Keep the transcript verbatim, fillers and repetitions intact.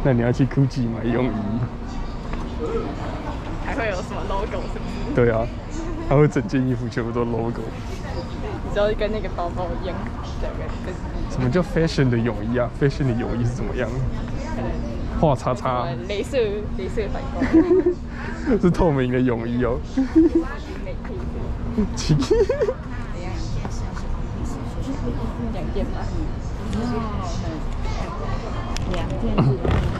那你要去 Gucci 买泳衣。 还会有什么 logo 是不是？ 对啊，它会整件衣服全部都 logo。 你知道跟那个包包一样，对不对？ 什么叫 fashion 的泳衣啊 ？fashion 的泳衣是怎么样？画叉叉。 镭射，镭射反光。 是透明的泳衣哦。奇。 两件吧。两件是。